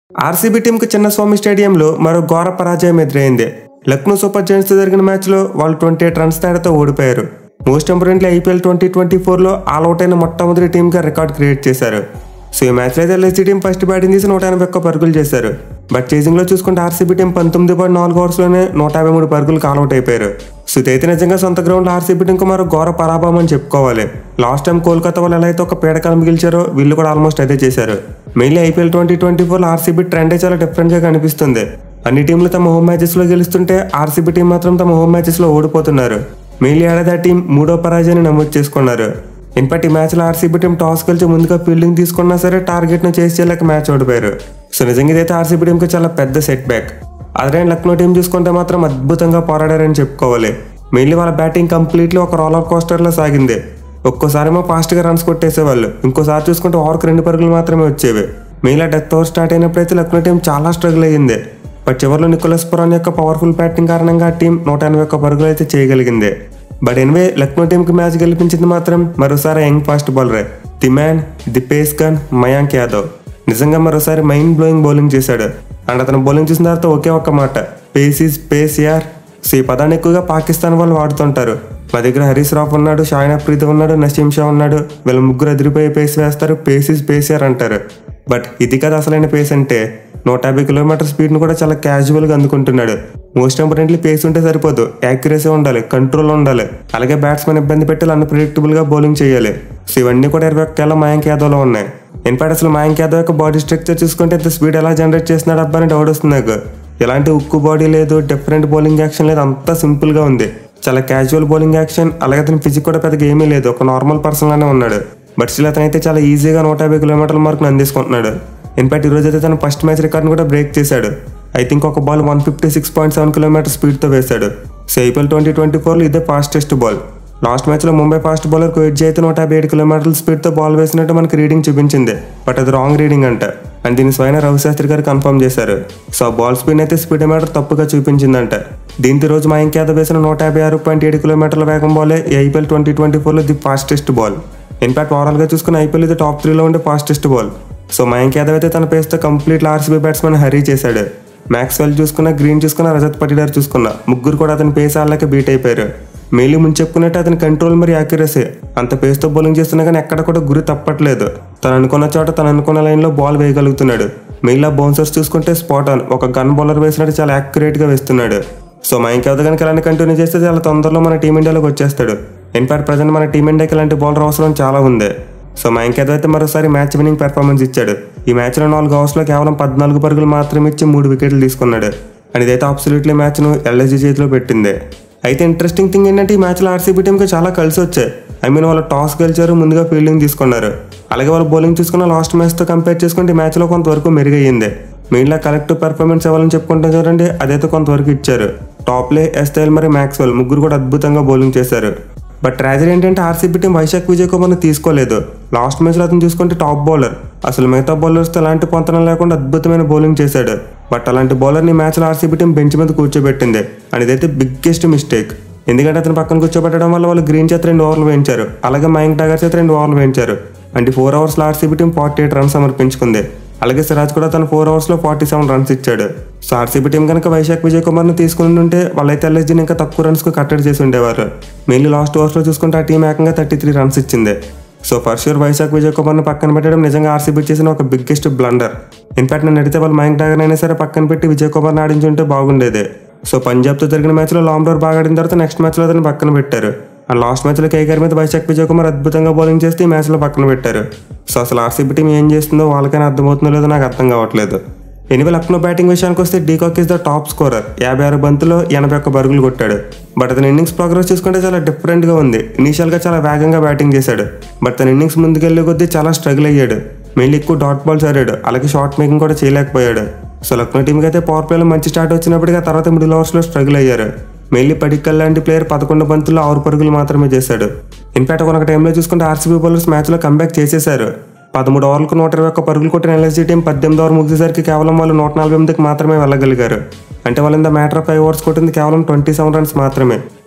RCB టీంకు Chinnaswamy స్టేడియంలో మరో ఘోర పరాజయం ఎదురైంది. లక్నో సూపర్ జైంట్స్ తో జరిగిన మ్యాచ్లో వాళ్ళు 28 రన్స్ తేడాతో ఓడిపోయారు. మోస్ట్ ఇంపార్టెంట్లీ ఐపీఎల్ 2024లో ఆల్అవుట్ అయిన మొట్టమొదటి టీంగా రికార్డ్ క్రియేట్ చేశారు. సో ఈ మ్యాచ్లో అయితే ఎల్ఎస్జీ టీం ఫస్ట్ బ్యాటింగ్ చేసి 181 పరుగులు చేశారు. బట్ చేసింగ్లో చూసుకుంటే ఆర్సీబీ టీం 19.4 ఓవర్స్లోనే 153 పరుగులకు ఆల్అవుట్ అయిపోయారు. సో ఇదైతే నిజంగా సొంత గ్రౌండ్లో ఆర్సీబీ టీంకు మరో ఘోర పరాభవం అని చెప్పుకోవాలి. లాస్ట్ టైం కోల్కతా వాళ్ళు ఎలా అయితే ఒక పీడకలు మిగిల్చారో వీళ్ళు కూడా ఆల్మోస్ట్ అదే చేశారు. మెయిన్లీ ఐపీఎల్ 2024లో ఆర్సీబీ ట్రెండే చాలా డిఫరెంట్గా కనిపిస్తుంది. అన్ని టీంలు తమ హోమ్ మ్యాచెస్లో గెలుస్తుంటే ఆర్సీబీ టీం మాత్రం తమ హోమ్ మ్యాచెస్లో ఓడిపోతున్నారు. మెయిన్లీ ఏడాది ఆ టీం 3వ పరాజయాన్ని నమోదు చేసుకున్నారు. ఇన్ఫాక్ట్ ఈ మ్యాచ్లో ఆర్సీబీ టీం టాస్ గెలిచి ముందుగా ఫీల్డింగ్ తీసుకున్నా సరే టార్గెట్ను చేసి చేయలేక మ్యాచ్ ఓడిపోయారు. సో నిజంగా ఇదైతే ఆర్సీబీ టీంకి చాలా పెద్ద సెట్ బ్యాక్. అదే లక్నో టీం చూసుకుంటే మాత్రం అద్భుతంగా పోరాడారని చెప్పుకోవాలి. మెయిన్లీ వాళ్ళ బ్యాటింగ్ కంప్లీట్లీ ఒక రోలర్ కోస్టర్లో సాగింది. ఒక్కోసారేమో ఫాస్ట్గా రన్స్ కొట్టేసేవాళ్ళు, ఇంకోసారి చూసుకుంటే ఓవర్కి 2 పరుగులు మాత్రమే వచ్చేవి. మెయిన్లీ డెత్ ఓవర్ స్టార్ట్ అయినప్పుడైతే లక్నో టీం చాలా స్ట్రగుల్ అయ్యింది. బట్ చివరిలో నికోలస్ పురాన్ యొక్క పవర్ఫుల్ బ్యాటింగ్ కారణంగా టీం 181 పరుగులు అయితే చేయగలిగింది. బట్ ఎనివే లక్నో టీంకి మ్యాచ్ గెలిపించింది మాత్రం మరోసారి యంగ్ ఫాస్ట్ బౌలరే the man the pace gun Mayank Yadav. నిజంగా మరోసారి మైండ్ బ్లోయింగ్ బౌలింగ్ చేశాడు. అండ్ అతను బౌలింగ్ చూసిన తర్వాత ఒకే ఒక్క మాట, పేస్ ఈజ్ పేస్ యార్. సో ఈ పదాన్ని ఎక్కువగా పాకిస్తాన్ వాళ్ళు వాడుతుంటారు. మా దగ్గర హరీష్ రాఫ్ ఉన్నాడు, షాయిన్ అఫ్రీది ఉన్నాడు, నసీం షా ఉన్నాడు, వీళ్ళ ముగ్గురు ఎదిరిపోయి పేస్ వేస్తారు, పేస్ ఈజ్ పేస్ యార్ అంటారు. బట్ ఇది కదా అసలైన పేస్ అంటే. 150 కిలోమీటర్ స్పీడ్ను కూడా చాలా క్యాజువల్గా అందుకుంటున్నాడు. మోస్ట్ ఇంపార్టెంట్లీ పేస్ ఉంటే సరిపోదు, యాక్యురసీ ఉండాలి, కంట్రోల్ ఉండాలి, అలాగే బ్యాట్స్మెన్ ఇబ్బంది పెట్టి అన్ప్రెడిక్టబుల్గా బౌలింగ్ చేయాలి. సో ఇవన్నీ కూడా 21 ఏళ్ల మయాంక్ యాదవ్లో ఉన్నాయి. ఇన్ఫాక్ట్ అసలు మయాంక్ యాదవ్ యొక్క బాడీ స్ట్రక్చర్ చూసుకుంటే ఇంత స్పీడ్ ఎలా జనరేట్ చేస్తున్నాడు అబ్బా అని డౌట్ వస్తుంది నాకు. ఎలాంటి ఉక్కు బాడీ లేదు, డిఫరెంట్ బౌలింగ్ యాక్షన్ లేదు, అంతా సింపుల్గా ఉంది. చాలా క్యాజువల్ బౌలింగ్ యాక్షన్, అలాగే అతని ఫిజిక్ కూడా పెద్దగా ఏమీ లేదు, ఒక నార్మల్ పర్సన్ లానే ఉన్నాడు. బట్ స్టిల్ అతనైతే చాలా ఈజీగా 150 కిలోమీటర్ల మార్కును అందించుకుంటున్నాడు. ఇన్ఫాక్ట్ ఈరోజు అయితే తన ఫస్ట్ మ్యాచ్ రికార్డ్ని కూడా బ్రేక్ చేశాడు. ఐ థింక్ ఒక బాల్ 156.7 కిలోమీటర్ స్పీడ్తో వేశాడు. సో ఐపీఎల్ 2024లో ఇదే ఫాస్టెస్ట్ బాల్. లాస్ట్ మ్యాచ్లో ముంబై ఫాస్ట్ బౌలర్ కోయిట్జీ అయితే 157 కిలోమీటర్ల స్పీడ్తో బాల్ వేసినట్టు మనకి రీడింగ్ చూపించింది. బట్ అది రాంగ్ రీడింగ్ అంట. అండ్ దీని స్వయం రవిశాస్త్రి గారు కన్ఫర్మ్ చేశారు. సో ఆ బాల్ స్పీడ్ అయితే స్పీడోమీటర్ తప్పుగా చూపించిందంట. దీంతో రోజు మయాంక్ యాదవ్ వేసిన 156.7 కిలోమీటర్ల వేగం బాలే ఐపీఎల్ 2024లో ది ఫాస్టెస్ట్ బాల్. ఇన్ఫాక్ట్ ఓవరాల్గా చూసుకుని ఐపీఎల్ ఇది టాప్ 3లో ఉండే fastest ball. So Mayank Yadav అయితే తన పేస్తో కంప్లీట్ ఆర్సీబీ బ్యాట్స్మెన్ హరీ చేశాడు. మ్యాక్స్వెల్ చూసుకున్న, గ్రీన్ చూసుకున్న, రజత్ పటిదార్ చూసుకున్న, ముగ్గురు కూడా అతని పేస్ ఆళ్ళకి బీట్ అయిపోయారు. మెయిన్లీ ముందు చెప్పుకున్నట్టు అతని కంట్రోల్ మరి యాక్యురసీ, అంత పేస్తో బౌలింగ్ చేస్తున్నా కానీ ఎక్కడ కూడా గురి తప్పట్లేదు. తను అనుకున్న చోట తను అనుకున్న లైన్లో బాల్ వేయగలుగుతున్నాడు. మెయిన్లో బౌన్సర్స్ చూసుకుంటే స్పాట్ ఆన్, ఒక గన్ బౌలర్ వేసినట్టు చాలా యాక్యురేట్గా వేస్తున్నాడు. సో మయాంక్ యాదవ్ కనుక ఇలాంటి కంటిన్యూ చేస్తే చాలా తొందరలో మన టీమిండియాలోకి వచ్చేస్తాడు. ఇన్ఫాక్ట్ ప్రజెంట్ మన టీమిండియాకి ఇలాంటి బౌలర్ అవసరం చాలా ఉంది. సో మయాంక్ యాదవ్ అయితే మరోసారి మ్యాచ్ విన్నింగ్ పెర్ఫార్మెన్స్ ఇచ్చాడు. ఈ మ్యాచ్లో 4 ఓవర్స్లో కేవలం 14 పరుగులు మాత్రమే ఇచ్చి 3 వికెట్లు తీసుకున్నాడు. అండ్ ఇదైతే అబ్సల్యూట్లీ మ్యాచ్ను ఎల్ఎస్జీ చేతిలో పెట్టింది. అయితే ఇంట్రెస్టింగ్ థింగ్ ఏంటంటే ఈ మ్యాచ్లో ఆర్సీబీ టీంకి చాలా కలిసి వచ్చాయి. వాళ్ళు టాస్ గెలిచారు, ముందుగా ఫీల్డింగ్ తీసుకున్నారు. అలాగే వాళ్ళు బౌలింగ్ చూసుకున్న లాస్ట్ మ్యాచ్తో కంపేర్ చేసుకుంటే ఈ మ్యాచ్లో కొంతవరకు మెరుగయ్యింది. మెయిన్గా కలెక్టివ్ పెర్ఫార్మెన్స్ ఇవ్వాలని చెప్పుకుంటాం చూడండి, అదైతే కొంతవరకు ఇచ్చారు. టాప్లే, ఎస్టైల్ మరి మ్యాక్స్వెల్ ముగ్గురు కూడా అద్భుతంగా బౌలింగ్ చేశారు. బట్ ట్రాజడీ ఏంటంటే ఆర్సీబీ టీం వైశాఖ్ విజయ్ కుమార్ని తీసుకోలేదు. లాస్ట్ మ్యాచ్లో అతను చూసుకుంటే టాప్ బౌలర్, అసలు మిగతా బౌలర్స్తో ఎలాంటి పొంతనం లేకుండా అద్భుతమైన బౌలింగ్ చేశాడు. బట్ అలాంటి బౌలర్ని మ్యాచ్లో ఆర్సీబీ టీం బెంచ్ మీద కూర్చోబెట్టింది. అండ్ ఇదైతే బిగ్గెస్ట్ మిస్టేక్. ఎందుకంటే అతను పక్కన కూర్చోబెట్టడం వల్ల వాళ్ళు గ్రీన్ చేత 2 ఓవర్లు వేయించారు, అలాగే మయాంక్ టాగర్ చేత 2 ఓవర్లు వేయించారు. అంటే 4 ఓవర్స్లో ఆర్సీబీ టీం 48 రన్స్ సమర్పించుకుంది. అలాగే సిరాజ్ కూడా తన 4 ఓవర్స్లో 47 రన్స్ ఇచ్చాడు. సో ఆర్సీబీ టీం కనుక వైశాఖ్ విజయ్ కుమార్ని తీసుకుని ఉంటే వాళ్ళైతే ఎల్ఎస్జీని ఇంకా తక్కువ రన్స్కు కట్టడి చేసి ఉండేవారు. మెయిన్లీ లాస్ట్ ఓవర్స్లో చూసుకుంటే ఆ టీం ఏకంగా 33 రన్స్ ఇచ్చింది. So for sure Vyshak Vijay కుమార్ని పక్కన పెట్టడం నిజంగా ఆర్సీబీ చేసిన ఒక బిగ్గెస్ట్ బ్లండర్. ఇన్ఫాక్ట్ నన్ను అడిగితే వాళ్ళు మయాంక్ టాగర్ అయినా సరే పక్కన పెట్టి విజయ్ కుమార్ని ఆడించుంటే బాగుండేది. సో పంజాబ్తో జరిగిన మ్యాచ్లో లామ్డోర్ బాగా ఆడిన తర్వాత నెక్స్ట్ మ్యాచ్లో అతను పక్కన పెట్టారు. అండ్ లాస్ట్ మ్యాచ్లో కేకేఆర్ మీద వైశాఖ్ విజయ్ కుమార్ అద్భుతంగా బౌలింగ్ చేస్తే ఈ మ్యాచ్లో పక్కన పెట్టారు. సో అసలు ఆర్సీబీ టీం ఏం చేస్తుందో వాళ్ళకైనా అర్థమవుతుందో లేదో నాకు అర్థం కావట్లేదు. ఎనివే లక్నో బ్యాటింగ్ విషయానికి వస్తే de Kock is the top scorer. 56 బంతుల్లో 81 పరుగులు కొట్టాడు. బట్ అతని ఇన్నింగ్స్ ప్రోగ్రెస్ చూసుకుంటే చాలా డిఫరెంట్గా ఉంది. ఇనీషియల్గా చాలా వేగంగా బ్యాటింగ్ చేశాడు. బట్ తన ఇన్నింగ్స్ ముందుకెళ్లే కొద్దీ చాలా స్ట్రగుల్ అయ్యాడు. మెయిన్లీ ఎక్కువ డాట్ బాల్స్ ఆడాడు, అలాగే షార్ట్ మేకింగ్ కూడా చేయలేకపోయాడు. సో లక్నో టీంకి అయితే పవర్ ప్లేలో మంచి స్టార్ట్ వచ్చినప్పటికీ ఆ తర్వాత మిడిల్ ఓవర్స్లో స్ట్రగుల్ అయ్యారు. మెయిన్లీ పడిక్కల్ లాంటి ప్లేయర్ 11 బంతుల్లో 6 పరుగులు మాత్రమే చేశాడు. ఇన్ఫాక్ట్ ఒక టైంలో చూసుకుంటే ఆర్సీబీ బౌలర్స్ మ్యాచ్లో కంబ్యాక్ చేసేశారు. 13 ఓవర్లకు 121 పరుగులు కొట్టిన ఎల్ఎస్జీ టీం 18 ఓవర్ ముగిసేసరికి కేవలం వాళ్ళు 148కి మాత్రమే వెళ్ళగలిగారు. అంటే వాళ్ళు ఇంత మ్యాటర్ ఆఫ్ 5 ఓవర్స్ కొట్టింది కేవలం 27 రన్స్ మాత్రమే.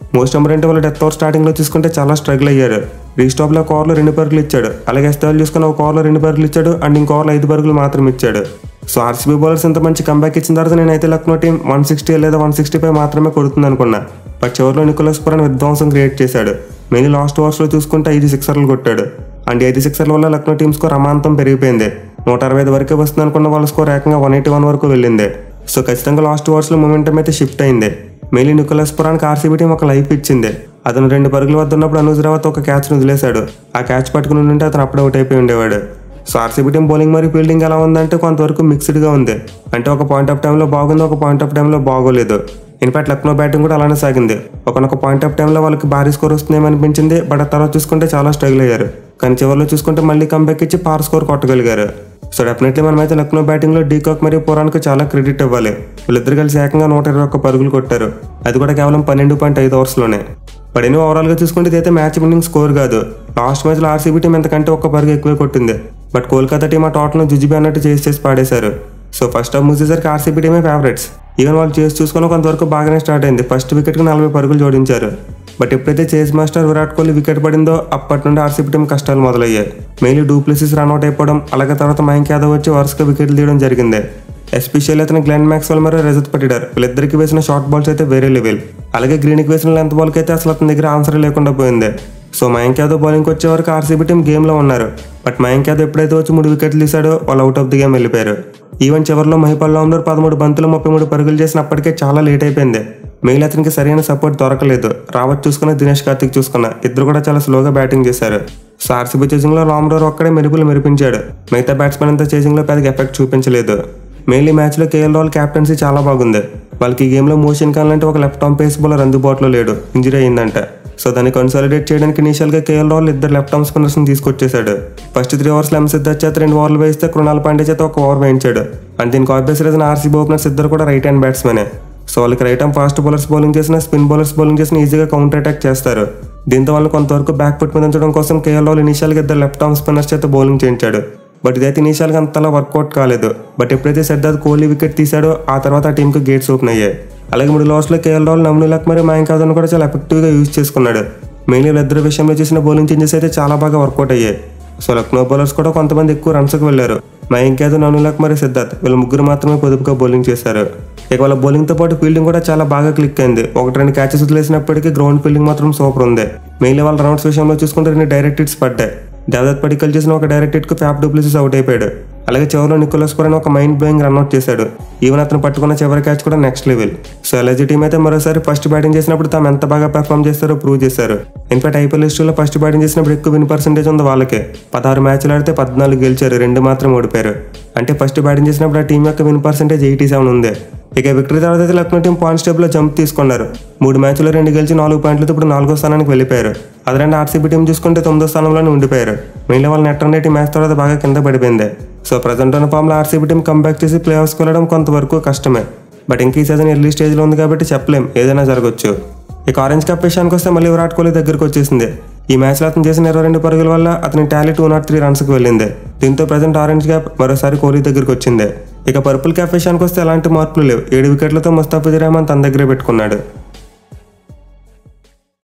మోస్ట్ ఇంపార్టెంట్ వాళ్ళు డెత్ ఓవర్ స్టార్టింగ్లో చూసుకుంటే చాలా స్ట్రగుల్ అయ్యారు. రీస్టాప్లో ఒక ఓవర్లో 2 పరుగులు ఇచ్చాడు. అలాగే ఎస్టాల్ చూసుకుని ఒక ఓవర్లో 2 పరుగులు ఇచ్చాడు అండ్ ఇంకో ఓవర్లో 5 పరుగులు మాత్రం ఇచ్చాడు. సో ఆర్సీబీ బౌలర్స్ ఇంత మంచి కంబ్యాక్ ఇచ్చిన తర్వాత నేనైతే లక్నో టీం 160 లేదా 165 మాత్రమే కొడుతుంది అనుకున్నా. బట్ చివరిలో నికోలస్ పురాన్ విధ్వంసం క్రియేట్ చేశాడు. మెయిన్ లాస్ట్ ఓవర్స్లో చూసుకుంటే 5 సిక్సర్లు కొట్టాడు అండ్ 5 సిక్సర్ల వల్ల లక్నో టీం స్కోర్ అమాంతం పెరిగిపోయింది. 165 వరకే వస్తుంది అనుకున్న వాళ్ళ స్కోర్ ఏకంగా 181 వరకు వెళ్ళింది. సో ఖచ్చితంగా లాస్ట్ ఓవర్స్లో మొమెంటం అయితే షిఫ్ట్ అయింది. మెయిన్ నికోలస్ పురాన్కి ఆర్సీబీ టీం ఒక లైఫ్ ఇచ్చింది. అతను 2 పరుగుల వద్ద ఉన్నప్పుడు అనూజ్ రావత్ ఒక క్యాచ్ను వదిలేశాడు. ఆ క్యాచ్ పట్టుకుని ఉంటే అతను అప్పుడే అవుట్ అయిపోయి ఉండేవాడు. సో ఆర్సీబీ టీం బౌలింగ్ మరియు ఫీల్డింగ్ ఎలా ఉందంటే కొంతవరకు మిక్స్డ్గా ఉంది. అంటే ఒక పాయింట్ ఆఫ్ టైంలో బాగుంది, ఒక పాయింట్ ఆఫ్ టైంలో బాగోలేదు. ఇన్ఫాక్ట్ లక్నో బ్యాటింగ్ కూడా అలానే సాగింది. ఒకనొక పాయింట్ ఆఫ్ టైంలో వాళ్ళకి భారీ స్కోర్ వస్తుందేమో అనిపించింది. బట్ ఆ తర్వాత చూసుకుంటే చాలా స్ట్రగుల్ అయ్యారు. కానీ చివరిలో చూసుకుంటే మళ్ళీ కంబ్యాక్ ఇచ్చి పార్ స్కోర్ కొట్టగలిగారు. సో డెఫినెట్లీ మనమైతే లక్నో బ్యాటింగ్లో డీకాక్ మరియు పురాన్కు చాలా క్రెడిట్ ఇవ్వాలి. వీళ్ళిద్దరు కలిసి ఏకంగా 121 పరుగులు కొట్టారు. అది కూడా కేవలం 12.5 ఓవర్స్లోనే. బట్ ఎన్నో ఓవరాల్గా చూసుకుంటే ఇదైతే మ్యాచ్ విన్నింగ్ స్కోర్ కాదు. లాస్ట్ మ్యాచ్లో ఆర్సీబీ టీం ఎంతకంటే 1 పరుగు ఎక్కువే కొట్టింది. బట్ కోల్కతా టీం ఆ టోటల్ను జుజుబి అన్నట్టు చేసి పాడేశారు. సో ఫస్ట్ హాఫ్ ముగిసేసరికి ఆర్సీబీ టీమే ఫేవరెట్స్. ఈవెన్ వాళ్ళు చేసి చూసుకుని కొంతవరకు బాగానే స్టార్ట్ అయింది. ఫస్ట్ వికెట్కి 40 పరుగులు జోడించారు. బట్ ఎప్పుడైతే chase master Virat Kohli wicket పడిందో అప్పటి నుండి ఆర్సీబీ టీం కష్టాలు మొదలయ్యాయి. మెయిన్లీ డూప్లెసిస్ రన్అట్ అయిపోవడం, అలాగే తర్వాత మయాంక్ యాదవ్ వచ్చి వరుసగా వికెట్లు తీయడం జరిగింది. ఎస్పెషల్లీ అతను గ్లెన్ మ్యాక్స్వెల్ మరియు రజత్ పటిడార్ వీళ్ళిద్దరికి వేసిన షార్ట్ బాల్స్ అయితే వేరే లెవెల్. అలాగే గ్రీన్కి వేసిన లెంత్ బాల్కి అయితే అసలు అతని దగ్గర ఆన్సర్ లేకుండా పోయింది. సో మయాంక్ యాదవ్ బౌలింగ్కి వచ్చే వరకు ఆర్సీబీ టీం గేమ్లో ఉన్నారు. బట్ మయాంక్ యాదవ్ ఎప్పుడైతే వచ్చి 3 వికెట్లు తీశాడో వాళ్ళు అవుట్ ఆఫ్ ది గేమ్ వెళ్ళిపోయారు. ఈవెన్ చివరిలో మహిపాల్ లామ్రోర్ 13 బంతులు 33 పరుగులు చేసినప్పటికే చాలా లేట్ అయిపోయింది. మిగిలిన అతనికి సరైన సపోర్ట్ దొరకలేదు. రావత్ చూసుకున్న, దినేష్ కార్తిక్ చూసుకున్న ఇద్దరు కూడా చాలా స్లోగా బ్యాటింగ్ చేశారు. సో ఆర్సీబీ చేసింగ్లో లామ్రోర్ ఒక్కడే మెరిపించాడు. మిగతా బ్యాట్స్మెన్ అంతా చేసింగ్లో పెద్దగా ఎఫెక్ట్ చూపించలేదు. మెయిన్లీ మ్యాచ్లో కేఎల్ రాహుల్ క్యాప్టెన్సీ చాలా బాగుంది. వాళ్ళకి ఈ గేమ్లో మోషన్ ఖాన్ లాంటి ఒక లెఫ్ట్ ఆర్మ్ పేస్ బౌలర్ అందుబాటులో లేడు, ఇంజరీ అయిందంట. సో దాన్ని కన్సాలిడేట్ చేయడానికి ఇనీషియల్గా కేఎల్ రాహుల్ 2 లెఫ్ట్ ఆర్మ్ స్పిన్నర్స్ని తీసుకొచ్చేశాడు. ఫస్ట్ 3 ఓవర్స్లో ఎం సిద్ధార్థ్ చేత 2 ఓవర్లు వేస్తే కృణాల్ పాండే చేత 1 ఓవర్ వేయించాడు. అండ్ దీనికి ఆబ్వియస్ రీజన్ ఆర్సీబీ ఓపెనర్స్ ఇద్దరు కూడా రైట్ హ్యాండ్ బ్యాట్స్మెనే. సో వాళ్ళకి right arm fast bowlers bowling చేసిన, స్పిన్ బౌలర్స్ బౌలింగ్ చేసిన ఈజీగా కౌంటర్ అటాక్ చేస్తారు. దీంతో వాళ్ళు కొంతవరకు బ్యాక్ ఫుట్ మీద ఉంచడం కోసం కేఎల్ రాహుల్ ఇనీషియల్గా 2 లెఫ్ట్ ఆర్మ్ స్పిన్నర్స్ చేత బౌలింగ్ చేయించాడు. బట్ ఇదైతే ఇనీషియల్గా అంతలా వర్కౌట్ కాలేదు. బట్ ఎప్పుడైతే సిద్ధార్థ్ కోహ్లీ వికెట్ తీశాడో ఆ తర్వాత ఆ టీంకి గేట్స్ ఓపెన్ అయ్యాయి. అలాగే 3 ఓవర్స్లో కేఎల్ రాహుల్, నమ్నులక్ మరియు మయాంక్ యాదవ్ను కూడా చాలా ఎఫెక్టివ్గా యూజ్ చేసుకున్నాడు. మెయిన్లీ వీళ్ళిద్దరు విషయంలో చేసిన బౌలింగ్ చేంజెస్ అయితే చాలా బాగా వర్కౌట్ అయ్యాయి. సో లక్నో బౌలర్స్ కూడా కొంతమంది ఎక్కువ రన్స్కి వెళ్లారు. మయాంక్ యాదవ్, నమ్నులక్ మరియు సిద్ధార్థ్ వీళ్ళ ముగ్గురు మాత్రమే పొదుపుగా బౌలింగ్ చేశారు. ఇక వాళ్ళ బౌలింగ్తో పాటు ఫీల్డింగ్ కూడా చాలా బాగా క్లిక్ అయింది. 1-2 క్యాచెస్ వదిలేసినప్పటికీ గ్రౌండ్ ఫీల్డింగ్ మాత్రం సూపర్ ఉంది. మెయిన్లీ వాళ్ళ రౌండ్స్ విషయంలో చూసుకుంటే 2 డైరెక్ట్ హిట్స్ పడ్డాయి. దేవదత్ పడికల్ చేసిన ఒక డైరెక్ట్ హిట్కు ఫ్యాఫ్ డూప్లెసిస్ అవుట్ అయిపోయాడు. అలాగే చివరిలో నికోలస్ పురాన్ ఒక మైండ్ బ్లోయింగ్ రన్అట్ చేశాడు. ఈవెన్ అతను పట్టుకున్న చివరి క్యాచ్ కూడా next level. So LSG team అయితే మరోసారి ఫస్ట్ బ్యాటింగ్ చేసినప్పుడు తాము ఎంత బాగా పెర్ఫామ్ చేస్తారో ప్రూవ్ చేశారు. ఇన్ఫాక్ట్ ఐపీఎల్ హిస్టరీలో ఫస్ట్ బ్యాటింగ్ చేసినప్పుడు ఎక్కువ విన్ పర్సెంటేజ్ ఉంది వాళ్ళకే. 16 మ్యాచ్లు ఆడితే 14 గెలిచారు, 2 మాత్రం ఓడిపోయారు. అంటే ఫస్ట్ బ్యాటింగ్ చేసినప్పుడు ఆ టీం యొక్క విన్ పర్సెంటేజ్ 87 ఉంది. ఇక విక్టరీ తర్వాత అయితే లక్నో టీం పాయింట్స్ టేబుల్లో జంప్ తీసుకున్నారు. 3 మ్యాచ్లో 2 గెలిచి 4 పాయింట్లతో ఇప్పుడు 4వ స్థానానికి వెళ్ళిపోయారు. అదే ఆర్సీబీ టీం చూసుకుంటే 9వ స్థానంలోనే ఉండిపోయారు. మెయిన్లీ వాళ్ళ నెట్ రన్ రేట్ ఈ మ్యాచ్ తర్వాత బాగా కింద పడిపోయింది. సో ప్రజెంట్ ఉన్న ఫామ్లో ఆర్సీబీ టీం కంబ్యాక్ చేసి ప్లే ఆఫ్స్కి వెళ్ళడం కొంతవరకు కష్టమే. బట్ ఇంక ఈ సీజన్ ఎర్లీ స్టేజ్లో ఉంది కాబట్టి చెప్పలేం, ఏదైనా జరగచ్చు. ఇక ఆరెంజ్ కప్ విషయానికి వస్తే మళ్ళీ విరాట్ కోహ్లీ దగ్గరకు వచ్చేసింది. ఈ మ్యాచ్లో అతను చేసిన 22 పరుగుల వల్ల అతని టాలీ 203 రన్స్కి వెళ్ళింది. దీంతో ప్రజెంట్ ఆరెంజ్ క్యాప్ మరోసారి కోహ్లీ దగ్గరకు వచ్చింది. ఇక పర్పుల్ క్యాప్ విషయానికి వస్తే ఎలాంటి మార్పులు లేవు. 7 వికెట్లతో ముస్తాఫిజుర్ రహమాన్ తన దగ్గరే పెట్టుకున్నాడు.